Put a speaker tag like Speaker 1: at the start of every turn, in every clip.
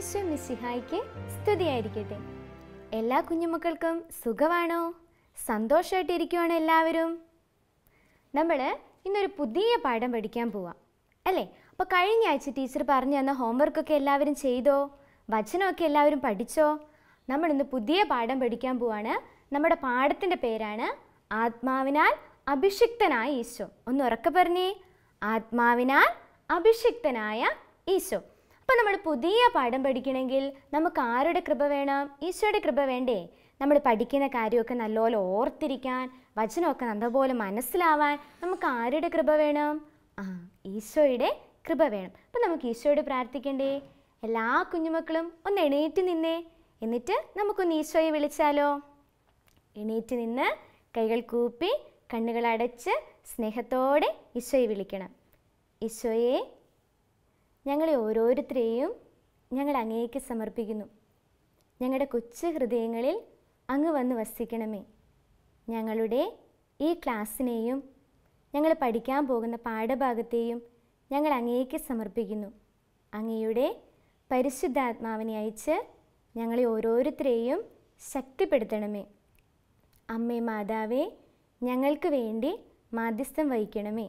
Speaker 1: ഈശോ മിശിഹായ്ക്ക് സ്തുതിയായിരിക്കട്ടെ. എല്ലാ കുഞ്ഞുമക്കൾക്കും സുഖമാണോ? സന്തോഷമായിട്ടിരിക്കുവാണോ എല്ലാവരും? നമ്മൾ ഇന്നൊരു പുതിയ പാഠം പഠിക്കാൻ പോവാം അല്ലേ? അപ്പോൾ കഴിഞ്ഞ ആഴ്ച ടീച്ചർ പറഞ്ഞു തന്ന ഹോംവർക്കൊക്കെ എല്ലാവരും ചെയ്തോ? വചനമൊക്കെ എല്ലാവരും പഠിച്ചോ? നമ്മളിന്ന് പുതിയ പാഠം പഠിക്കാൻ പോവാണ്. നമ്മുടെ പാഠത്തിൻ്റെ പേരാണ് ആത്മാവിനാൽ അഭിഷിക്തനായ ഈശോ. ഒന്ന് ഉറക്കെ പറഞ്ഞേ, ആത്മാവിനാൽ അഭിഷിക്തനായ ഈശോ. അപ്പോൾ നമ്മൾ പുതിയ പാഠം പഠിക്കണമെങ്കിൽ നമുക്ക് ആരുടെ കൃപ വേണം? ഈശോയുടെ കൃപ വേണ്ടേ? നമ്മൾ പഠിക്കുന്ന കാര്യമൊക്കെ നല്ലപോലെ ഓർത്തിരിക്കാൻ, വചനമൊക്കെ നല്ലപോലെ മനസ്സിലാവാൻ നമുക്ക് ആരുടെ കൃപ വേണം? ഈശോയുടെ കൃപ വേണം. അപ്പം നമുക്ക് ഈശോയോട് പ്രാർത്ഥിക്കണ്ടേ? എല്ലാ കുഞ്ഞുമക്കളും ഒന്ന് എണീറ്റ് നിന്നേ. എന്നിട്ട് നമുക്കൊന്ന് ഈശോയെ വിളിച്ചാലോ? എണീറ്റ് നിന്ന് കൈകൾ കൂപ്പി കണ്ണുകളടച്ച് സ്നേഹത്തോടെ ഈശോയെ വിളിക്കണം. ഈശോയെ, ഞങ്ങളെ ഓരോരുത്തരെയും ഞങ്ങൾ അങ്ങേക്ക് സമർപ്പിക്കുന്നു. ഞങ്ങളുടെ കൊച്ചു ഹൃദയങ്ങളിൽ അങ്ങ് വന്ന് വസിക്കണമേ. ഞങ്ങളുടെ ഈ ക്ലാസ്സിനെയും ഞങ്ങൾ പഠിക്കാൻ പോകുന്ന പാഠഭാഗത്തെയും ഞങ്ങൾ അങ്ങേക്ക് സമർപ്പിക്കുന്നു. അങ്ങയുടെ പരിശുദ്ധാത്മാവിനെ അയച്ച് ഞങ്ങളെ ഓരോരുത്തരെയും ശക്തിപ്പെടുത്തണമേ. അമ്മേ മാതാവേ, ഞങ്ങൾക്ക് വേണ്ടി മാധ്യസ്ഥം വഹിക്കണമേ.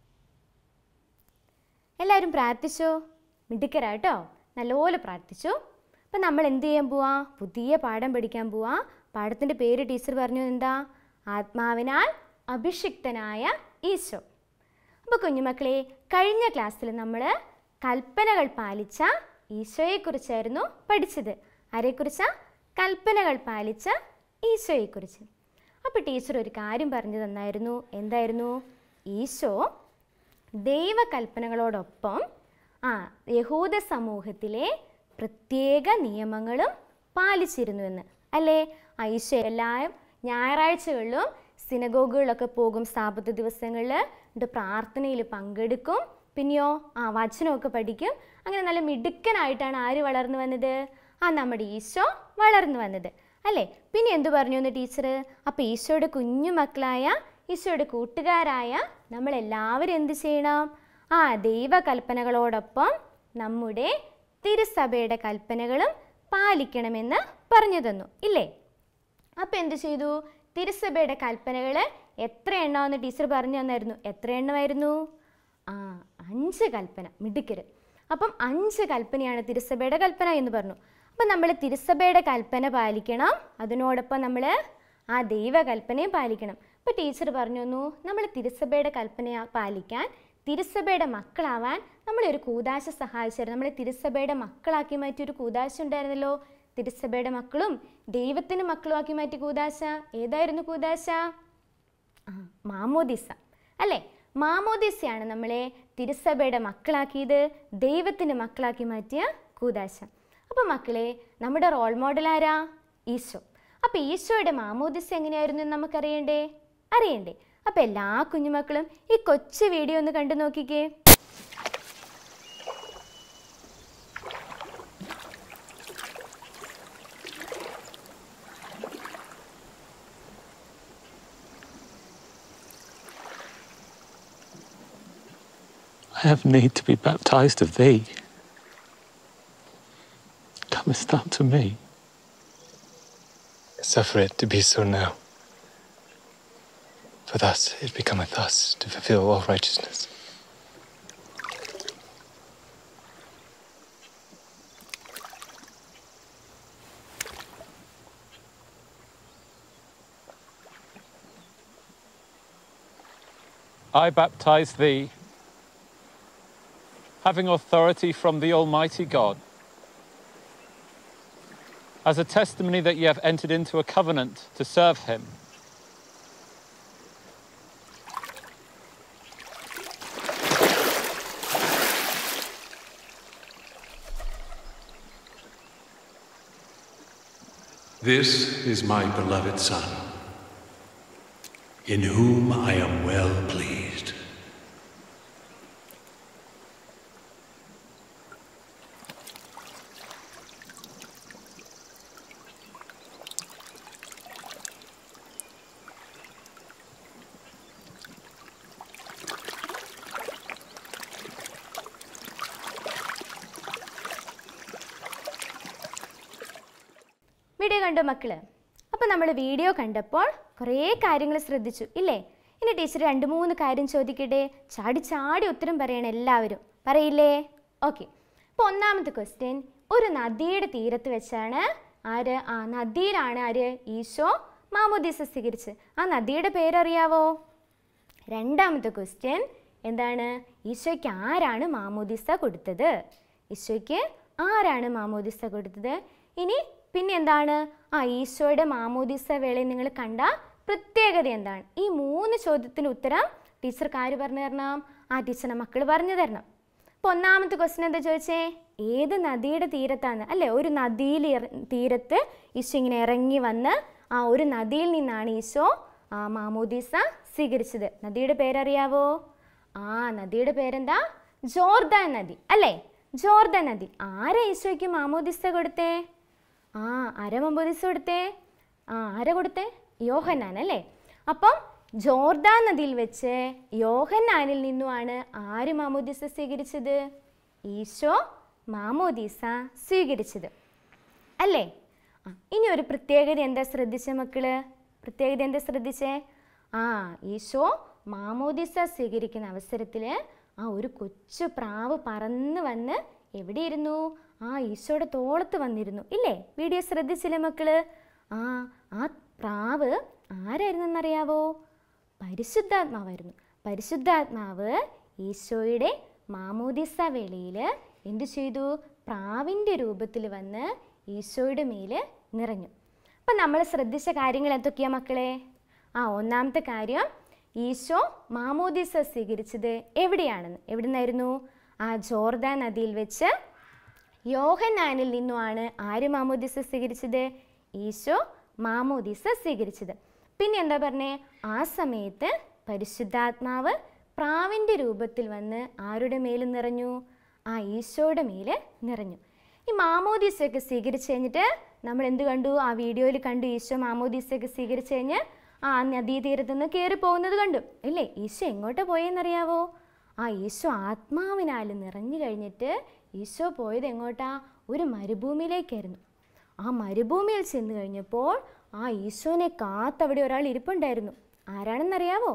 Speaker 1: എല്ലാവരും പ്രാർത്ഥിച്ചോ? മിടുക്കരാട്ടോ, നല്ലപോലെ പ്രാർത്ഥിച്ചു. അപ്പം നമ്മൾ എന്ത് ചെയ്യാൻ പോവാ? പുതിയ പാഠം പഠിക്കാൻ പോവാ. പാഠത്തിൻ്റെ പേര് ടീച്ചർ പറഞ്ഞു എന്താ? ആത്മാവിനാൽ അഭിഷിക്തനായ ഈശോ. അപ്പോൾ കുഞ്ഞുമക്കളെ, കഴിഞ്ഞ ക്ലാസ്സിൽ നമ്മൾ കൽപ്പനകൾ പാലിച്ച ഈശോയെക്കുറിച്ചായിരുന്നു പഠിച്ചത്. ആരെക്കുറിച്ചാ? കൽപ്പനകൾ പാലിച്ച ഈശോയെക്കുറിച്ച്. അപ്പോൾ ടീച്ചർ ഒരു കാര്യം പറഞ്ഞു തന്നായിരുന്നു. എന്തായിരുന്നു? ഈശോ ദൈവകൽപ്പനകളോടൊപ്പം യഹൂദ സമൂഹത്തിലെ പ്രത്യേക നിയമങ്ങളും പാലിച്ചിരുന്നുവെന്ന് അല്ലേ? ഈശോ എല്ലാവരും ഞായറാഴ്ചകളിലും സിനഗോഗുകളിലൊക്കെ പോകും. സാബത്ത് ദിവസങ്ങളിൽ എന്നിട്ട് പ്രാർത്ഥനയിൽ പങ്കെടുക്കും. പിന്നെയോ വചനമൊക്കെ പഠിക്കും. അങ്ങനെ നല്ല മിടുക്കനായിട്ടാണ് ആര് വളർന്നു വന്നത്? നമ്മുടെ ഈശോ വളർന്നു വന്നത് അല്ലേ? പിന്നെ എന്തു പറഞ്ഞു എന്ന് ടീച്ചർ? അപ്പോൾ ഈശോയുടെ കുഞ്ഞു മക്കളായ, ഈശോയുടെ കൂട്ടുകാരായ നമ്മളെല്ലാവരും എന്ത് ചെയ്യണം? ദൈവകൽപ്പനകളോടൊപ്പം നമ്മുടെ തിരുസഭയുടെ കൽപ്പനകളും പാലിക്കണമെന്ന് പറഞ്ഞു തന്നു ഇല്ലേ? അപ്പോൾ എന്ത് ചെയ്തു? തിരുസഭയുടെ കൽപ്പനകൾ എത്ര എണ്ണമെന്ന് ടീച്ചർ പറഞ്ഞു തന്നായിരുന്നു. എത്ര എണ്ണമായിരുന്നു? 5 കൽപ്പന. മിടുക്കര്. അപ്പം 5 കൽപ്പനയാണ് തിരുസഭയുടെ കൽപ്പന എന്ന് പറഞ്ഞു. അപ്പം നമ്മൾ തിരുസഭയുടെ കൽപ്പന പാലിക്കണം. അതിനോടൊപ്പം നമ്മൾ ദൈവകൽപ്പനയും പാലിക്കണം. അപ്പോൾ ടീച്ചർ പറഞ്ഞു തന്നു, നമ്മൾ തിരുസഭയുടെ കൽപ്പന പാലിക്കാൻ, തിരുസഭയുടെ മക്കളാവാൻ നമ്മളൊരു കൂദാശ സഹായിച്ചായിരുന്നു. നമ്മളെ തിരുസഭയുടെ മക്കളാക്കി മാറ്റിയൊരു കൂദാശ ഉണ്ടായിരുന്നല്ലോ. തിരുസഭയുടെ മക്കളും ദൈവത്തിൻ്റെ മക്കളും ആക്കി മാറ്റി കൂദാശ. ഏതായിരുന്നു കൂദാശ? മാമോദിസ അല്ലേ? മാമോദിസയാണ് നമ്മളെ തിരുസഭയുടെ മക്കളാക്കിയത്, ദൈവത്തിൻ്റെ മക്കളാക്കി മാറ്റിയ കൂദാശ. അപ്പോൾ മക്കളെ, നമ്മുടെ റോൾ മോഡൽ ആരാ? ഈശോ. അപ്പോൾ ഈശോയുടെ മാമോദിസ എങ്ങനെയായിരുന്നു എന്ന് നമുക്കറിയണ്ടേ? അറിയണ്ടേ? അപ്പോൾ എല്ലാ കുഞ്ഞുമക്കളും ഈ കൊച്ചു വീഡിയോ ഒന്ന് കണ്ടു നോക്കിക്കേ.
Speaker 2: I have need to be baptized of thee. Comest thou to me?
Speaker 3: Suffer it to be so now, for thus it becometh us to fulfill all righteousness.
Speaker 2: I baptize thee, having authority from the Almighty God, as a testimony that ye have entered into a covenant to serve him.
Speaker 4: This is my beloved Son, in whom I am well pleased.
Speaker 1: Video കണ്ടോ മക്കള്? അപ്പോൾ നമ്മൾ video കണ്ടപ്പോൾ കുറേ കാര്യങ്ങൾ ശ്രദ്ധിച്ചു ഇല്ലേ? ഇനി ടീച്ചർ 2-3 കാര്യം ചോദിക്കട്ടെ. ചാടി ചാടി ഉത്തരം പറയണം എല്ലാവരും. പറയില്ലേ? ഓക്കെ. അപ്പോൾ ഒന്നാമത്തെ ക്വസ്റ്റ്യൻ, ഒരു നദിയുടെ തീരത്ത് വെച്ചാണ് നദിയിലാണ് ഈശോ മാമോദീസ സ്വീകരിച്ച്. ആ നദിയുടെ പേരറിയാവോ? രണ്ടാമത്തെ ക്വസ്റ്റ്യൻ എന്താണ്? ഈശോയ്ക്ക് ആരാണ് മാമോദീസ കൊടുത്തത്? ഈശോയ്ക്ക് ആരാണ് മാമോദീസ കൊടുത്തത്? ഇനി പിന്നെ എന്താണ്? ഈശോയുടെ മാമോദീസ വേളയിൽ നിങ്ങൾ കണ്ട പ്രത്യേകത എന്താണ്? ഈ 3 ചോദ്യത്തിന് ഉത്തരം ടീച്ചർക്ക് ആര് പറഞ്ഞു തരണം? ടീച്ചറിൻ്റെ മക്കൾ പറഞ്ഞു തരണം. അപ്പോൾ ഒന്നാമത്തെ ക്വസ്റ്റ്യൻ എന്താ ചോദിച്ചേ? ഏത് നദിയുടെ തീരത്താണ് അല്ലേ? ഒരു നദിയിൽ തീരത്ത് ഈശോ ഇങ്ങനെ ഇറങ്ങി വന്ന് ഒരു നദിയിൽ നിന്നാണ് ഈശോ മാമോദീസ സ്വീകരിച്ചത്. നദിയുടെ പേരറിയാവോ? നദിയുടെ പേരെന്താ? ജോർദാൻ നദി അല്ലേ? ജോർദാൻ നദി. ആരാ ഈശോയ്ക്ക് മാമോദീസ കൊടുത്തേ? ആരാ മാമോദീസ കൊടുത്തേ? ആരാ കൊടുത്തേ? യോഹന്നാൻ അല്ലേ? അപ്പം ജോർദാൻ നദിയിൽ വെച്ച് യോഹന്നാനിൽ നിന്നുമാണ് ആര് മാമോദീസ സ്വീകരിച്ചത്? ഈശോ മാമോദീസ സ്വീകരിച്ചത് അല്ലേ? ഇനി ഒരു പ്രത്യേകത എന്താ ശ്രദ്ധിച്ചേ മക്കള്? പ്രത്യേകത എന്താ ശ്രദ്ധിച്ചേ? ഈശോ മാമോദീസ സ്വീകരിക്കുന്ന അവസരത്തിൽ ഒരു കൊച്ചു പ്രാവ് പറന്ന് വന്ന് എവിടെയിരുന്നു? ഈശോയുടെ തോളത്ത് വന്നിരുന്നു ഇല്ലേ? വീഡിയോ ശ്രദ്ധിച്ചില്ലേ മക്കള്? ആ പ്രാവ് ആരായിരുന്നെന്നറിയാവോ? പരിശുദ്ധാത്മാവായിരുന്നു. പരിശുദ്ധാത്മാവ് ഈശോയുടെ മാമോദീസ വേളയിൽ എന്തു ചെയ്തു? പ്രാവിൻ്റെ രൂപത്തിൽ വന്ന് ഈശോയുടെ മേൽ നിറഞ്ഞു. അപ്പം നമ്മൾ ശ്രദ്ധിച്ച കാര്യങ്ങൾ എന്തൊക്കെയാ മക്കളെ? ഒന്നാമത്തെ കാര്യം, ഈശോ മാമോദീസ സ്വീകരിച്ചത് എവിടെയാണെന്ന്. എവിടെ നിന്നായിരുന്നു? ജോർദാൻ നദിയിൽ വെച്ച് യോഹന്നാനിൽ നിന്നുമാണ് ആര് മാമോദീസ സ്വീകരിച്ചത്? ഈശോ മാമോദീസ സ്വീകരിച്ചത്. പിന്നെ എന്താ പറഞ്ഞേ? ആ സമയത്ത് പരിശുദ്ധാത്മാവ് പ്രാവിൻ്റെ രൂപത്തിൽ വന്ന് ആരുടെ മേൽ നിറഞ്ഞു? ഈശോയുടെ മേൽ നിറഞ്ഞു. ഈ മാമോദീസയൊക്കെ സ്വീകരിച്ച് കഴിഞ്ഞിട്ട് നമ്മൾ എന്ത് കണ്ടു? വീഡിയോയിൽ കണ്ടു. ഈശോ മാമോദീസയൊക്കെ സ്വീകരിച്ച് കഴിഞ്ഞ് നദീതീരത്തു നിന്ന് കയറി പോകുന്നത് കണ്ടു അല്ലേ? ഈശോ എങ്ങോട്ടാ പോയെന്നറിയാവോ? ഈശോ ആത്മാവിനാൽ നിറഞ്ഞു കഴിഞ്ഞിട്ട് ഈശോ പോയത് എങ്ങോട്ടാ? ഒരു മരുഭൂമിയിലേക്കായിരുന്നു. മരുഭൂമിയിൽ ചെന്ന് കഴിഞ്ഞപ്പോൾ ഈശോനെ കാത്തവിടെ ഒരാൾ ഇരിപ്പുണ്ടായിരുന്നു. ആരാണെന്നറിയാവോ?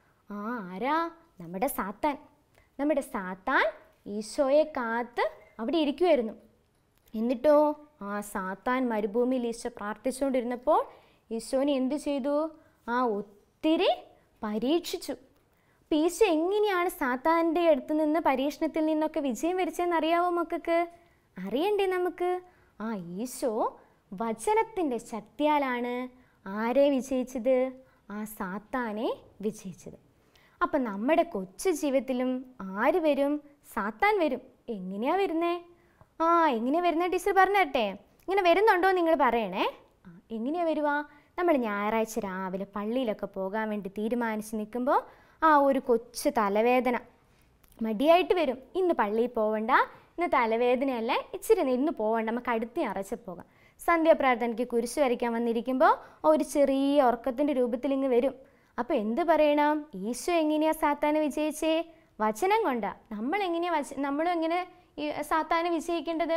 Speaker 1: ആരാ? നമ്മുടെ സാത്താൻ. നമ്മുടെ സാത്താൻ ഈശോയെ കാത്ത് അവിടെ ഇരിക്കുമായിരുന്നു. എന്നിട്ടോ സാത്താൻ മരുഭൂമിയിൽ ഈശോ പ്രാർത്ഥിച്ചുകൊണ്ടിരുന്നപ്പോൾ ഈശോനെ എന്തു ചെയ്തു? ഒത്തിരി പരീക്ഷിച്ചു. അപ്പം ഈശോ എങ്ങനെയാണ് സാത്താൻ്റെ അടുത്ത് നിന്ന് പരീക്ഷണത്തിൽ നിന്നൊക്കെ വിജയം വരിച്ചതെന്ന് അറിയാവോ മക്കൾക്ക്? അറിയണ്ടേ നമുക്ക്? ഈശോ വചനത്തിൻ്റെ ശക്തിയാലാണ് ആരെ വിജയിച്ചത്? സാത്താനെ വിജയിച്ചത്. അപ്പം നമ്മുടെ കൊച്ചു ജീവിതത്തിലും ആര് വരും? സാത്താൻ വരും. എങ്ങനെയാ വരുന്നേ? എങ്ങനെയാ വരുന്നേ ടീച്ചർ പറഞ്ഞു തരട്ടെ? ഇങ്ങനെ വരുന്നുണ്ടോ നിങ്ങൾ പറയണേ. എങ്ങനെയാ വരുവാ? നമ്മൾ ഞായറാഴ്ച രാവിലെ പള്ളിയിലൊക്കെ പോകാൻ വേണ്ടി തീരുമാനിച്ച് നിൽക്കുമ്പോൾ ഒരു കൊച്ചു തലവേദന മടിയായിട്ട് വരും. ഇന്ന് പള്ളിയിൽ പോവണ്ട, ഇന്ന് തലവേദനയല്ല, ഇച്ചിരി ഇന്ന് പോവണ്ട, നമുക്ക് അടുത്ത ഞായറാഴ്ച പോകാം. സന്ധ്യാപ്രാർത്ഥനയ്ക്ക് കുരിശ് വരയ്ക്കാൻ വന്നിരിക്കുമ്പോൾ ഒരു ചെറിയ ഉറക്കത്തിൻ്റെ രൂപത്തിൽ ഇങ്ങ് വരും. അപ്പോൾ എന്ത് പറയണം? ഈശോ എങ്ങനെയാണ് സാത്താനെ വിജയിച്ചേ? വചനം കൊണ്ടാണ്. നമ്മളും എങ്ങനെ ഈ സാത്താനെ വിജയിക്കേണ്ടത്?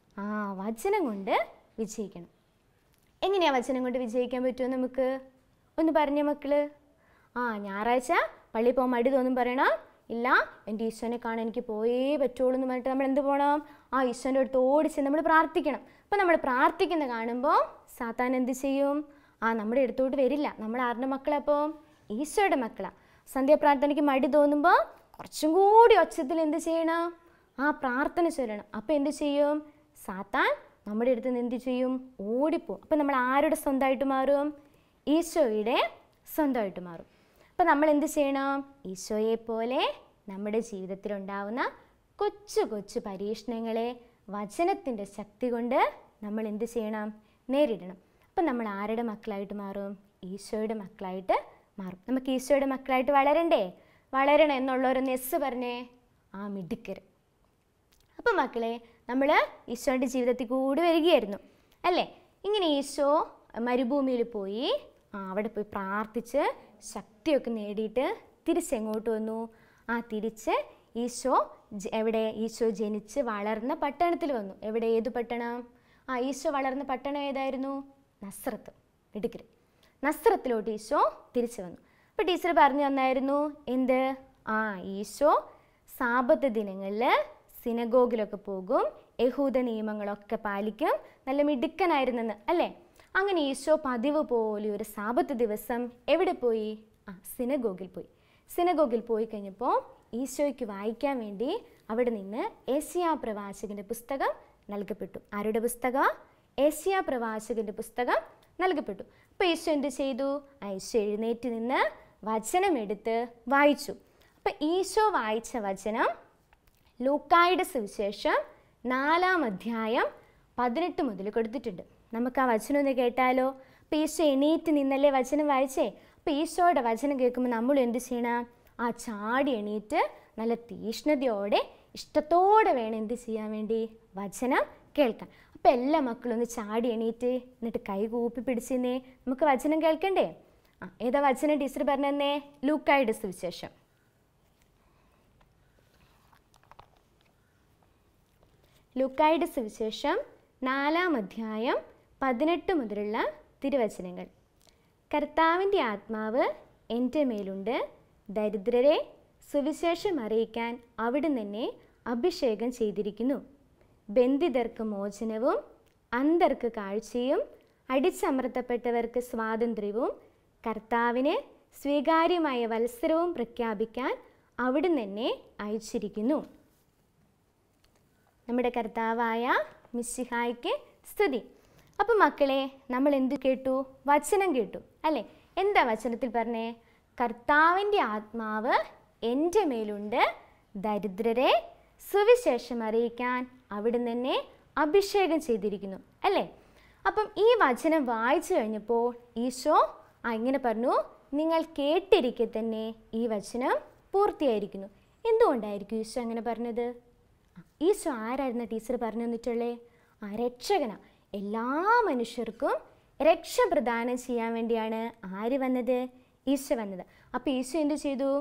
Speaker 1: വചനം കൊണ്ട് വിജയിക്കണം. എങ്ങനെയാണ് വചനം കൊണ്ട് വിജയിക്കാൻ പറ്റുമോ നമുക്ക്? ഒന്ന് പറഞ്ഞ മക്കള്. ഞായറാഴ്ച പള്ളിയിൽ പോകാൻ മടി തോന്നും പറയണം. ഇല്ല, എൻ്റെ ഈശോനെ കാണാൻ എനിക്ക് പോയേ പറ്റുള്ളൂ എന്ന് പറഞ്ഞിട്ട് നമ്മൾ എന്ത് പോകണം? ഈശോൻ്റെ അടുത്ത് ഓടിച്ച് നമ്മൾ പ്രാർത്ഥിക്കണം. അപ്പോൾ നമ്മൾ പ്രാർത്ഥിക്കുന്ന കാണുമ്പോൾ സാത്താൻ എന്ത് ചെയ്യും? നമ്മുടെ അടുത്തോട്ട് വരില്ല. നമ്മൾ ആരുടെ മക്കളാണ്? അപ്പോൾ ഈശോയുടെ മക്കളാണ്. സന്ധ്യാപ്രാർത്ഥനയ്ക്ക് മടി തോന്നുമ്പോൾ കുറച്ചും കൂടി ഒച്ചത്തിൽ എന്ത് ചെയ്യണം? പ്രാർത്ഥന ചൊല്ലണം. അപ്പോൾ എന്ത് ചെയ്യും? സാത്താൻ നമ്മുടെ അടുത്ത് നിന്ന് എന്ത് ചെയ്യും? ഓടിപ്പോവും. അപ്പോൾ നമ്മൾ ആരുടെ സ്വന്തമായിട്ട് മാറും? ഈശോയുടെ സ്വന്തമായിട്ട് മാറും. അപ്പോൾ നമ്മൾ എന്ത് ചെയ്യണം? ഈശോയെ പോലെ നമ്മുടെ ജീവിതത്തിലുണ്ടാവുന്ന കൊച്ചു കൊച്ചു പരീക്ഷണങ്ങളെ വചനത്തിൻ്റെ ശക്തി കൊണ്ട് നമ്മൾ എന്ത് ചെയ്യണം? നേരിടണം. അപ്പം നമ്മൾ ആരുടെ മക്കളായിട്ട് മാറും? ഈശോയുടെ മക്കളായിട്ട് മാറും. നമുക്ക് ഈശോയുടെ മക്കളായിട്ട് വളരണ്ടേ? വളരണം എന്നുള്ളവരൊന്ന് എസ് പറഞ്ഞേ. മിടുക്കർ. അപ്പം മക്കളെ, നമ്മൾ ഈശോയുടെ ജീവിതത്തിൽ കൂടി വരികയായിരുന്നു അല്ലേ? ഇങ്ങനെ ഈശോ മരുഭൂമിയിൽ പോയി അവിടെ പോയി പ്രാർത്ഥിച്ച് ശക്തിയൊക്കെ നേടിയിട്ട് തിരിച്ചെങ്ങോട്ട് വന്നു? തിരിച്ച് ഈശോ ഈശോ ജനിച്ച് വളർന്ന പട്ടണത്തിൽ വന്നു. ഏത് പട്ടണം? ഈശോ വളർന്ന പട്ടണം ഏതായിരുന്നു? നസ്രത്ത്. എടുക്കരുത്. നസ്രത്തിലോട്ട് ഈശോ തിരിച്ചു വന്നു. അപ്പോൾ ടീച്ചർ പറഞ്ഞു തന്നായിരുന്നു എന്ത്? ഈശോ സാബത്ത് ദിനങ്ങളിൽ സിനഗോഗിലൊക്കെ പോകും, യഹൂദ നിയമങ്ങളൊക്കെ പാലിക്കും, നല്ല മിടുക്കനായിരുന്നെന്ന് അല്ലേ? അങ്ങനെ ഈശോ പതിവ് പോലെ ഒരു സാബത്ത് ദിവസം എവിടെ പോയി? സിനഗോഗിൽ പോയി. സിനഗോഗിൽ പോയി കഴിഞ്ഞപ്പോൾ ഈശോയ്ക്ക് വായിക്കാൻ വേണ്ടി അവിടെ നിന്ന് ഏശയ്യാ പ്രവാചകൻ്റെ പുസ്തകം നൽകപ്പെട്ടു. ആരുടെ പുസ്തകം? ഏശയ്യാ പ്രവാചകൻ്റെ പുസ്തകം നൽകപ്പെട്ടു. അപ്പോൾ ഈശോ എന്ത് ചെയ്തു? ഈശോ എഴുന്നേറ്റ് നിന്ന് വചനമെടുത്ത് വായിച്ചു. അപ്പം ഈശോ വായിച്ച വചനം ലൂക്കായുടെ സുവിശേഷം 4-ാം അധ്യായം 18 മുതൽ കൊടുത്തിട്ടുണ്ട്. നമുക്ക് ആ വചനം ഒന്ന് കേട്ടാലോ? അപ്പം ഈശോ എണീറ്റ് നിന്നല്ലേ വചനം വായിച്ചേ? അപ്പം ഈശോയുടെ വചനം കേൾക്കുമ്പോൾ നമ്മൾ എന്ത് ചെയ്യണം? ചാടി എണീറ്റ് നല്ല തീഷ്ണതയോടെ ഇഷ്ടത്തോടെ വേണം എന്ത് ചെയ്യാൻ വേണ്ടി? വചനം കേൾക്കാൻ. അപ്പം എല്ലാ മക്കളും ഒന്ന് ചാടി എണീറ്റ് എന്നിട്ട് കൈ കൂപ്പി പിടിച്ചിരുന്നേ. നമുക്ക് വചനം കേൾക്കണ്ടേ? ഏതാ വചനം ടീച്ചർ പറഞ്ഞേ? ലൂക്കായുടെ സുവിശേഷം. ലൂക്കായുടെ സുവിശേഷം 4-ാം അധ്യായം 18 മുതലുള്ള തിരുവചനങ്ങൾ. കർത്താവിൻ്റെ ആത്മാവ് എൻ്റെ മേലുണ്ട്, ദരിദ്രരെ സുവിശേഷം അറിയിക്കാൻ അവിടുന്ന് എന്നെ അഭിഷേകം ചെയ്തിരിക്കുന്നു. ബന്ധിതർക്ക് മോചനവും അന്ധർക്ക് കാഴ്ചയും അടിച്ചമർത്തപ്പെട്ടവർക്ക് സ്വാതന്ത്ര്യവും കർത്താവിന് സ്വീകാര്യമായ വത്സരവും പ്രഖ്യാപിക്കാൻ അവിടുന്ന് എന്നെ അയച്ചിരിക്കുന്നു. നമ്മുടെ കർത്താവായ മിശിഹായ്ക്ക് സ്തുതി. അപ്പം മക്കളെ, നമ്മൾ എന്ത് കേട്ടു? വചനം കേട്ടു അല്ലേ? എന്താ വചനത്തിൽ പറഞ്ഞേ? കർത്താവിൻ്റെ ആത്മാവ് എൻ്റെ മേലുണ്ട്, ദരിദ്രരെ സുവിശേഷം അറിയിക്കാൻ അവിടുന്ന് എന്നെ അഭിഷേകം ചെയ്തിരിക്കുന്നു അല്ലേ? അപ്പം ഈ വചനം വായിച്ചു കഴിഞ്ഞപ്പോൾ ഈശോ ഇങ്ങനെ പറഞ്ഞു, നിങ്ങൾ കേട്ടിരിക്കെ തന്നെ ഈ വചനം പൂർത്തിയായിരിക്കുന്നു. എന്തുകൊണ്ടായിരിക്കും ഈശോ അങ്ങനെ പറഞ്ഞത്? ഈശോ ആരായിരുന്നു ടീച്ചർ പറഞ്ഞു തന്നിട്ടുള്ളേ? രക്ഷകനാ. എല്ലാ മനുഷ്യർക്കും രക്ഷ പ്രദാനം ചെയ്യാൻ വേണ്ടിയാണ് ആര് വന്നത്? ഈശോ വന്നത്. അപ്പോൾ ഈശോ എന്ത് ചെയ്തു?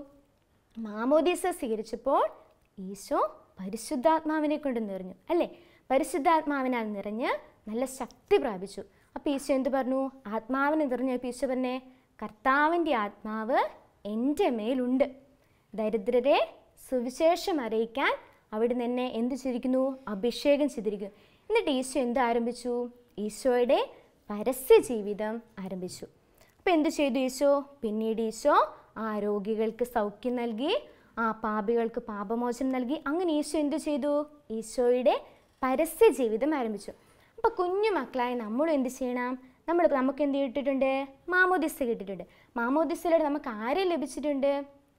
Speaker 1: മാമോദീസ സ്വീകരിച്ചപ്പോൾ ഈശോ പരിശുദ്ധാത്മാവിനെ കൊണ്ട് നിറഞ്ഞു അല്ലേ? പരിശുദ്ധാത്മാവിനാൽ നിറഞ്ഞ് നല്ല ശക്തി പ്രാപിച്ചു. അപ്പോൾ ഈശോ എന്ത് പറഞ്ഞു? ആത്മാവിനെ നിറഞ്ഞപ്പോൾ ഈശോ പറഞ്ഞേ, കർത്താവിൻ്റെ ആത്മാവ് എൻ്റെ മേലുണ്ട്, ദരിദ്രരെ സുവിശേഷം അറിയിക്കാൻ അവിടുന്ന് എന്നെ എന്ത് ചെയ്തിരിക്കുന്നു? അഭിഷേകം ചെയ്തിരിക്കുന്നു. എന്നിട്ട് ഈശോ എന്ത് ആരംഭിച്ചു? ഈശോയുടെ പരസ്യ ജീവിതം ആരംഭിച്ചു. അപ്പോൾ എന്ത് ചെയ്തു ഈശോ? പിന്നീട് ഈശോ രോഗികൾക്ക് സൗഖ്യം നൽകി, പാപികൾക്ക് പാപമോചനം നൽകി. അങ്ങനെ ഈശോ എന്ത് ചെയ്തു? ഈശോയുടെ പരസ്യ ജീവിതം ആരംഭിച്ചു. അപ്പോൾ കുഞ്ഞു മക്കളായി നമ്മളും എന്ത് ചെയ്യണം? നമുക്ക് എന്ത് കിട്ടിയിട്ടുണ്ട്? മാമോദിസ കിട്ടിയിട്ടുണ്ട്. മാമോദിസയിലൂടെ നമുക്ക് ആരെ ലഭിച്ചിട്ടുണ്ട്?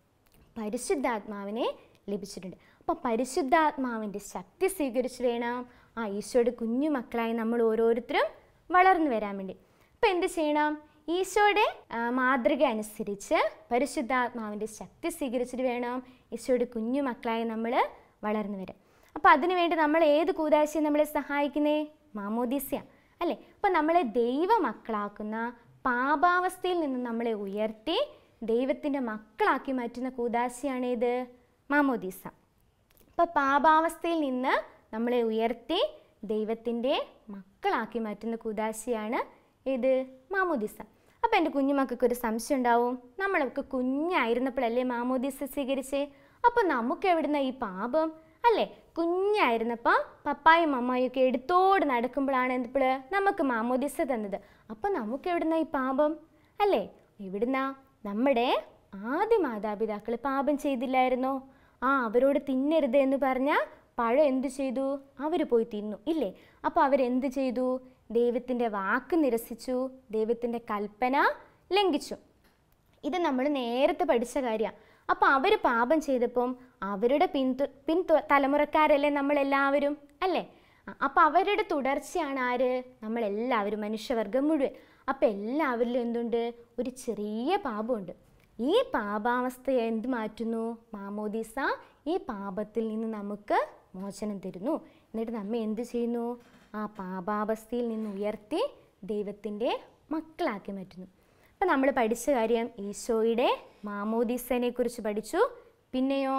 Speaker 1: പരിശുദ്ധാത്മാവിനെ ലഭിച്ചിട്ടുണ്ട്. അപ്പോൾ പരിശുദ്ധാത്മാവിൻ്റെ ശക്തി സ്വീകരിച്ച് വേണം ഈശോയുടെ കുഞ്ഞു മക്കളായി നമ്മൾ ഓരോരുത്തരും വളർന്നു വരാൻ വേണ്ടി. അപ്പോൾ എന്ത് ചെയ്യണം? ഈശോയുടെ മാതൃക അനുസരിച്ച് പരിശുദ്ധാത്മാവിൻ്റെ ശക്തി സ്വീകരിച്ചിട്ട് വേണം ഈശോയുടെ കുഞ്ഞു മക്കളായി നമ്മൾ വളർന്നു വരാൻ. അപ്പോൾ അതിനുവേണ്ടി നമ്മൾ ഏത് കൂദാശയും നമ്മളെ സഹായിക്കുന്നേ? മാമോദീസ അല്ലേ? അപ്പോൾ നമ്മളെ ദൈവ മക്കളാക്കുന്ന, പാപാവസ്ഥയിൽ നിന്ന് നമ്മളെ ഉയർത്തി ദൈവത്തിൻ്റെ മക്കളാക്കി മാറ്റുന്ന കൂദാശയാണേത്? മാമോദീസ. അപ്പോൾ പാപാവസ്ഥയിൽ നിന്ന് നമ്മളെ ഉയർത്തി ദൈവത്തിൻ്റെ മക്കളാക്കി മാറ്റുന്ന കൂദാശയാണ് ഏത്? മാമോദീസ. അപ്പോൾ എൻ്റെ കുഞ്ഞുമക്കൾക്കൊരു സംശയം ഉണ്ടാവും, നമ്മളൊക്കെ കുഞ്ഞായിരുന്നപ്പോഴല്ലേ മാമോദീസ സ്വീകരിച്ചേ? അപ്പോൾ നമുക്ക് എവിടുന്ന ഈ പാപം അല്ലേ? കുഞ്ഞായിരുന്നപ്പോൾ പപ്പായും അമ്മായും ഒക്കെ എടുത്തോട് നടക്കുമ്പോഴാണ് എന്തിപ്പോൾ നമുക്ക് മാമോദീസ തന്നത്. അപ്പോൾ നമുക്ക് എവിടുന്ന ഈ പാപം അല്ലേ? എവിടുന്ന? നമ്മുടെ ആദ്യ മാതാപിതാക്കൾ പാപം ചെയ്തില്ലായിരുന്നോ? അവരോട് തിന്നരുത് എന്ന് പറഞ്ഞാൽ പഴം എന്ത് ചെയ്തു? അവർ പോയി തിന്നു ഇല്ലേ? അപ്പോൾ അവരെന്ത് ചെയ്തു? ദൈവത്തിൻ്റെ വാക്ക് നിരസിച്ചു, ദൈവത്തിൻ്റെ കൽപ്പന ലംഘിച്ചു. ഇത് നമ്മൾ നേരത്തെ പഠിച്ച കാര്യമാണ്. അപ്പോൾ അവർ പാപം ചെയ്തപ്പം അവരുടെ പിൻ തലമുറക്കാരല്ലേ നമ്മളെല്ലാവരും അല്ലേ? അപ്പോൾ അവരുടെ തുടർച്ചയാണ് ആര്? നമ്മളെല്ലാവരും, മനുഷ്യവർഗം മുഴുവൻ. അപ്പോൾ എല്ലാവരിലും എന്തുണ്ട്? ഒരു ചെറിയ പാപമുണ്ട്. ഈ പാപാവസ്ഥയെ എന്ത് മാറ്റുന്നു? മാമോദീസ ഈ പാപത്തിൽ നിന്ന് നമുക്ക് മോചനം തരുന്നു. എന്നിട്ട് നമ്മെ എന്ത് ചെയ്യുന്നു? പാപാവസ്ഥയിൽ നിന്ന് ഉയർത്തി ദൈവത്തിൻ്റെ മക്കളാക്കി മാറ്റുന്നു. അപ്പം നമ്മൾ പഠിച്ച കാര്യം ഈശോയുടെ മാമോദീസനെ കുറിച്ച് പഠിച്ചു. പിന്നെയോ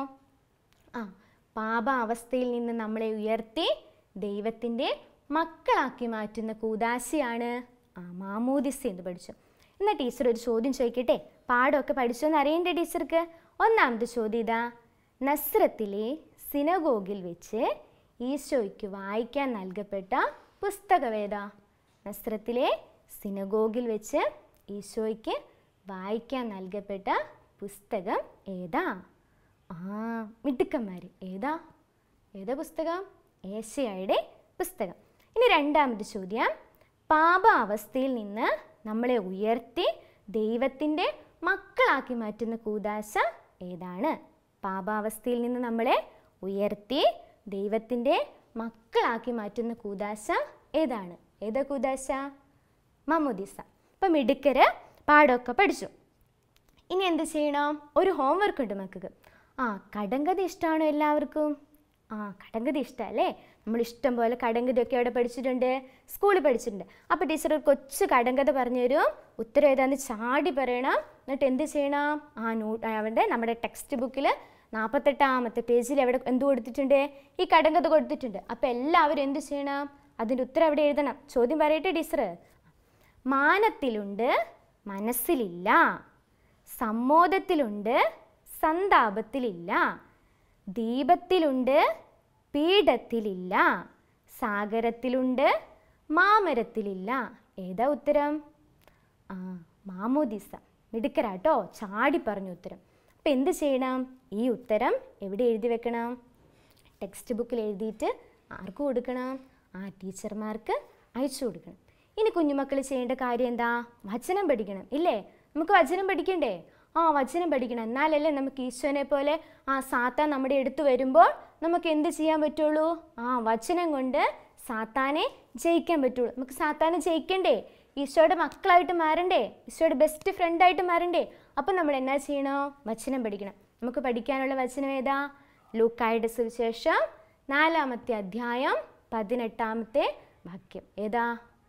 Speaker 1: പാപാവസ്ഥയിൽ നിന്ന് നമ്മളെ ഉയർത്തി ദൈവത്തിൻ്റെ മക്കളാക്കി മാറ്റുന്ന കൂദാശയാണ് മാമോദിസ എന്ന് പഠിച്ചു. എന്നാൽ ടീച്ചർ ഒരു ചോദ്യം ചോദിക്കട്ടെ, പാഠമൊക്കെ പഠിച്ചോന്ന് അറിയണ്ടേ ടീച്ചർക്ക്? ഒന്നാമത്തെ ചോദ്യം ഇതാ, നസ്രത്തിലെ സിനഗോഗിൽ വെച്ച് ഈശോയ്ക്ക് വായിക്കാൻ നൽകപ്പെട്ട പുസ്തകം ഏതാ? നസ്രത്തിലെ സിനഗോഗിൽ വെച്ച് ഈശോയ്ക്ക് വായിക്കാൻ നൽകപ്പെട്ട പുസ്തകം ഏതാ? മിടുക്കന്മാർ, ഏതാ പുസ്തകം? ഏശയ്യായുടെ പുസ്തകം. ഇനി രണ്ടാമത്തെ ചോദ്യം, പാപാവസ്ഥയിൽ നിന്ന് നമ്മളെ ഉയർത്തി ദൈവത്തിൻ്റെ മക്കളാക്കി മാറ്റുന്ന കൂദാശ ഏതാണ്? പാപാവസ്ഥയിൽ നിന്ന് നമ്മളെ ഉയർത്തി ദൈവത്തിൻ്റെ മക്കളാക്കി മാറ്റുന്ന കൂദാശ ഏതാണ്? ഏതാ കൂദാശ? മാമോദിസ. അപ്പം മിടുക്കര് പാഠമൊക്കെ പഠിച്ചു. ഇനി എന്ത് ചെയ്യണം? ഒരു ഹോംവർക്ക് ഉണ്ട് മക്കൾക്ക്. കടങ്കഥ ഇഷ്ടമാണോ എല്ലാവർക്കും? കടങ്കഥ ഇഷ്ടമല്ലേ? നമ്മൾ ഇഷ്ടം പോലെ കടങ്കഥയൊക്കെ അവിടെ പഠിച്ചിട്ടുണ്ട്, സ്കൂളിൽ പഠിച്ചിട്ടുണ്ട്. അപ്പോൾ ടീച്ചർ ഒരു കൊച്ചു കടങ്കഥ പറഞ്ഞു തരും, ഉത്തരം ഏതാന്ന് ചാടി പറയണം. എന്നിട്ട് എന്ത് ചെയ്യണം? അവിടെ നമ്മുടെ ടെക്സ്റ്റ് ബുക്കിൽ 48ാമത്തെ പേജിൽ അവിടെ എന്ത് കൊടുത്തിട്ടുണ്ട്? ഈ കടങ്കഥ കൊടുത്തിട്ടുണ്ട്. അപ്പോൾ എല്ലാവരും എന്ത് ചെയ്യണം? അതിൻ്റെ ഉത്തരം അവിടെ എഴുതണം. ചോദ്യം പറയട്ടെ ടീച്ചർ? മാനത്തിലുണ്ട് മനസ്സിലില്ല, സമ്മോദത്തിലുണ്ട് സന്താപത്തിലില്ല, ദീപത്തിലുണ്ട് പീഠത്തിലില്ല, സാഗരത്തിലുണ്ട് മാമരത്തിലില്ല. ഏതാ ഉത്തരം? മാമോദിസ. മിടുക്കരാട്ടോ, ചാടി പറഞ്ഞു ഉത്തരം. അപ്പം എന്ത് ചെയ്യണം? ഈ ഉത്തരം എവിടെ എഴുതി വെക്കണം? ടെക്സ്റ്റ് ബുക്കിൽ എഴുതിയിട്ട് ആർക്ക് കൊടുക്കണം? ടീച്ചർമാർക്ക് അയച്ചു കൊടുക്കണം. ഇനി കുഞ്ഞുമക്കൾ ചെയ്യേണ്ട കാര്യം എന്താ? വചനം പഠിക്കണം, ഇല്ലേ? നമുക്ക് വചനം പഠിക്കണ്ടേ? വചനം പഠിക്കണം. എന്നാലല്ലേ നമുക്ക് ഈശോനെ പോലെ സാത്താൻ നമ്മുടെ അടുത്ത് വരുമ്പോൾ നമുക്ക് എന്ത് ചെയ്യാൻ പറ്റുള്ളൂ? വചനം കൊണ്ട് സാത്താനെ ജയിക്കാൻ പറ്റുള്ളൂ. നമുക്ക് സാത്താനെ ജയിക്കണ്ടേ? ഈശോയുടെ മക്കളായിട്ട് മാറണ്ടേ? ഈശോയുടെ ബെസ്റ്റ് ഫ്രണ്ടായിട്ട് മാറണ്ടേ? അപ്പം നമ്മൾ എന്നാ ചെയ്യണോ? വചനം പഠിക്കണം. നമുക്ക് പഠിക്കാനുള്ള വചനം ഏതാ? ലൂക്കായുടെ സുവിശേഷം 4-ാമത്തെ അധ്യായം 18-ാമത്തെ വാക്യം. ഏതാ?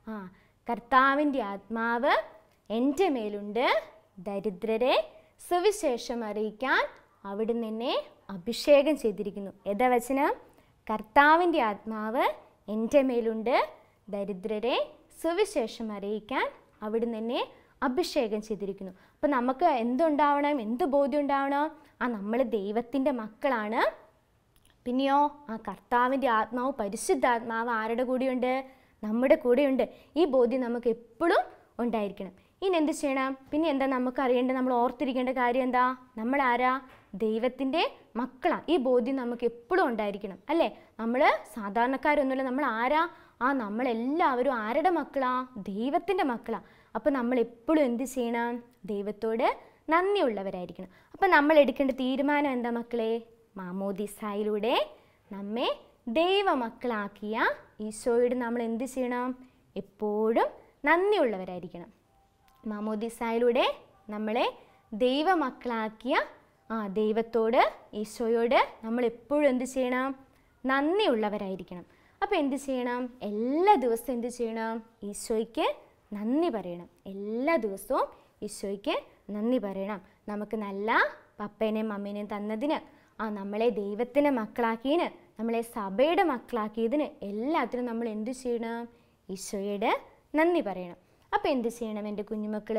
Speaker 1: കർത്താവിൻ്റെ ആത്മാവ് എൻ്റെ മേലുണ്ട്, ദരിദ്രരെ സുവിശേഷം അറിയിക്കാൻ അവിടുന്ന് എന്നെ അഭിഷേകം ചെയ്തിരിക്കുന്നു. ഏതാ വചനം? കർത്താവിൻ്റെ ആത്മാവ് എൻ്റെ മേലുണ്ട്, ദരിദ്രരെ സുവിശേഷം അറിയിക്കാൻ അവിടുന്ന് എന്നെ അഭിഷേകം ചെയ്തിരിക്കുന്നു. അപ്പം നമുക്ക് എന്തുണ്ടാവണം? എന്ത് ബോധ്യം ഉണ്ടാവണം? നമ്മൾ ദൈവത്തിൻ്റെ മക്കളാണ്. പിന്നെയോ കർത്താവിൻ്റെ ആത്മാവ്, പരിശുദ്ധാത്മാവ് ആരുടെ കൂടെയുണ്ട്? നമ്മുടെ കൂടെയുണ്ട്. ഈ ബോധ്യം നമുക്ക് എപ്പോഴും ഉണ്ടായിരിക്കണം. ഇനി എന്ത് ചെയ്യണം? പിന്നെ എന്താ നമുക്ക് അറിയേണ്ടത്? നമ്മൾ ഓർത്തിരിക്കേണ്ട കാര്യം എന്താ? നമ്മൾ ആരാ? ദൈവത്തിൻ്റെ മക്കളാണ്. ഈ ബോധ്യം നമുക്ക് എപ്പോഴും ഉണ്ടായിരിക്കണം, അല്ലേ? നമ്മൾ സാധാരണക്കാരൊന്നുമില്ല. നമ്മൾ ആരാ? നമ്മളെല്ലാവരും ആരുടെ മക്കളാ? ദൈവത്തിൻ്റെ മക്കളാണ്. അപ്പം നമ്മൾ എപ്പോഴും എന്ത് ചെയ്യണം? ദൈവത്തോട് നന്ദിയുള്ളവരായിരിക്കണം. അപ്പം നമ്മൾ എടുക്കേണ്ട തീരുമാനം എന്താ മക്കളെ? മാമോദിസായിലൂടെ നമ്മെ ദൈവമക്കളാക്കിയ ഈശോയോട് നമ്മൾ എന്ത് ചെയ്യണം? എപ്പോഴും നന്ദിയുള്ളവരായിരിക്കണം. മാമോദിസായിലൂടെ നമ്മളെ ദൈവമക്കളാക്കിയ ദൈവത്തോട്, ഈശോയോട് നമ്മൾ എപ്പോഴും എന്ത് ചെയ്യണം? നന്ദിയുള്ളവരായിരിക്കണം. അപ്പോൾ എന്ത് ചെയ്യണം? എല്ലാ ദിവസവും എന്ത് ചെയ്യണം? ഈശോയ്ക്ക് നന്ദി പറയണം. എല്ലാ ദിവസവും ഈശോയ്ക്ക് നന്ദി പറയണം. നമുക്ക് നല്ല പപ്പേനെയും മമ്മേനെയും തന്നതിന്, നമ്മളെ ദൈവത്തിൻ്റെ മക്കളാക്കിയതിന്, നമ്മളെ സഭയുടെ മക്കളാക്കിയതിന് എല്ലാത്തിനും നമ്മൾ എന്ത് ചെയ്യണം? ഈശോയോട് നന്ദി പറയണം. അപ്പോൾ എന്ത് ചെയ്യണം എൻ്റെ കുഞ്ഞുമക്കൾ?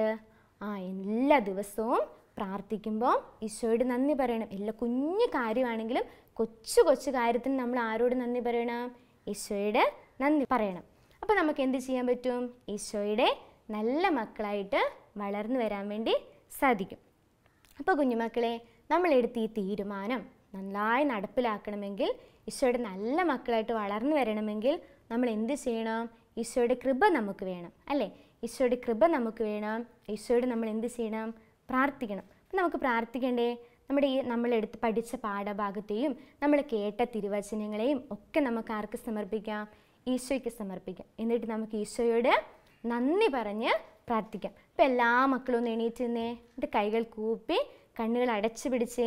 Speaker 1: എല്ലാ ദിവസവും പ്രാർത്ഥിക്കുമ്പോൾ ഈശോയോട് നന്ദി പറയണം. എല്ലാ കുഞ്ഞു കാര്യമാണെങ്കിലും കൊച്ചു കൊച്ചു കാര്യത്തിന് നമ്മൾ ആരോട് നന്ദി പറയണം? ഈശോയോട് നന്ദി പറയണം. അപ്പോൾ നമുക്ക് എന്ത് ചെയ്യാൻ പറ്റും? ഈശോയുടെ നല്ല മക്കളായിട്ട് വളർന്നു വരാൻ വേണ്ടി സാധിക്കും. അപ്പോൾ കുഞ്ഞുമക്കളെ, നമ്മളെടുത്ത് ഈ തീരുമാനം നന്നായി നടപ്പിലാക്കണമെങ്കിൽ, ഈശോയുടെ നല്ല മക്കളായിട്ട് വളർന്നു വരണമെങ്കിൽ നമ്മൾ എന്ത് ചെയ്യണം? ഈശോയുടെ കൃപ നമുക്ക് വേണം, അല്ലേ? ഈശോയുടെ കൃപ നമുക്ക് വേണം. ഈശോയോട് നമ്മൾ എന്ത് ചെയ്യണം? പ്രാർത്ഥിക്കണം. അപ്പം നമുക്ക് പ്രാർത്ഥിക്കണ്ടേ? നമ്മളെടുത്ത് പഠിച്ച പാഠഭാഗത്തെയും നമ്മൾ കേട്ട തിരുവചനങ്ങളെയും ഒക്കെ നമുക്ക് ആർക്ക് സമർപ്പിക്കാം? ഈശോയ്ക്ക് സമർപ്പിക്കാം. എന്നിട്ട് നമുക്ക് ഈശോയോട് നന്ദി പറഞ്ഞ് പ്രാർത്ഥിക്കാം. അപ്പം എല്ലാ മക്കളും ഒന്ന് എണീറ്റ് നിന്നേ, എന്നിട്ട് കൈകൾ കൂപ്പി കണ്ണുകൾ അടച്ചു പിടിച്ചേ.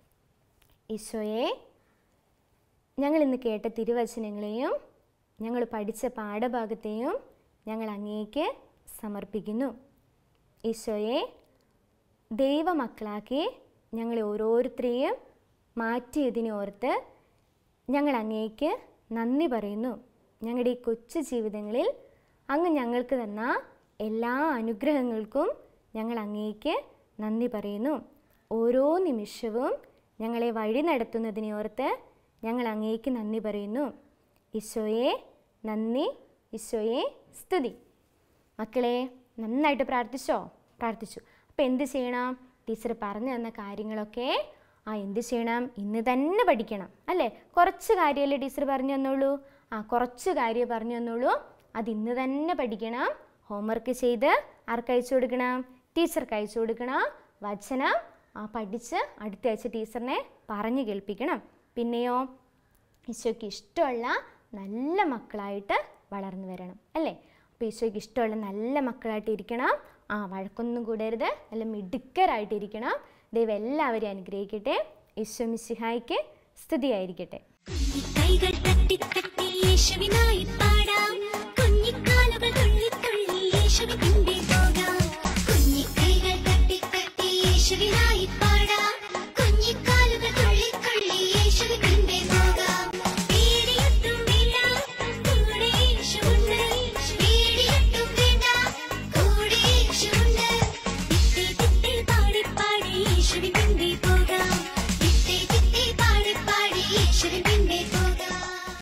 Speaker 1: ഈശോയെ, ഞങ്ങൾ ഇന്ന് കേട്ട തിരുവചനങ്ങളെയും ഞങ്ങൾ പഠിച്ച പാഠഭാഗത്തെയും ഞങ്ങൾ അങ്ങേക്ക് സമർപ്പിക്കുന്നു. ഈശോയെ, ദൈവമക്കളാക്കി ഞങ്ങളെ ഓരോരുത്തരെയും മാറ്റിയതിനെ ഓർത്ത് ഞങ്ങൾ അങ്ങേക്ക് നന്ദി പറയുന്നു. ഞങ്ങളുടെ ഈ കൊച്ചു ജീവിതങ്ങളിൽ അങ്ങ് ഞങ്ങൾക്ക് തന്ന എല്ലാ അനുഗ്രഹങ്ങൾക്കും ഞങ്ങൾ അങ്ങേക്ക് നന്ദി പറയുന്നു. ഓരോ നിമിഷവും ഞങ്ങളെ വഴി നടത്തുന്നതിനെ ഓർത്ത് ഞങ്ങൾ അങ്ങേക്ക് നന്ദി പറയുന്നു. ഈശോയെ നന്ദി, ഈശോയെ സ്തുതി. മക്കളെ നന്നായിട്ട് പ്രാർത്ഥിച്ചു. അപ്പോൾ എന്ത് ചെയ്യണം? ടീച്ചർ പറഞ്ഞു തന്ന കാര്യങ്ങളൊക്കെ എന്ത് ചെയ്യണം? ഇന്ന് തന്നെ പഠിക്കണം അല്ലേ? കുറച്ച് കാര്യമല്ലേ ടീച്ചർ പറഞ്ഞു തന്നുള്ളൂ? കുറച്ച് കാര്യം പറഞ്ഞു തന്നുള്ളൂ. അത് ഇന്ന് തന്നെ പഠിക്കണം. ഹോംവർക്ക് ചെയ്ത് ആർക്ക് അയച്ചു കൊടുക്കണം? ടീച്ചർക്ക് അയച്ചു കൊടുക്കണം. വചനം പഠിച്ച് അടുത്ത ആഴ്ച ടീച്ചറിനെ പറഞ്ഞു കേൾപ്പിക്കണം. പിന്നെയോ ഈശോയ്ക്ക് ഇഷ്ടമുള്ള നല്ല മക്കളായിട്ട് വളർന്നു വരണം അല്ലേ? അപ്പോൾ ഈശോയ്ക്ക് ഇഷ്ടമുള്ള നല്ല മക്കളായിട്ട് ഇരിക്കണം. വഴക്കൊന്നും കൂടരുത്, നല്ല മിടുക്കരായിട്ടിരിക്കണം. ദൈവം എല്ലാവരെയും അനുഗ്രഹിക്കട്ടെ. ഈശോ മിശിഹായ്ക്ക് സ്തുതിയായിരിക്കട്ടെ.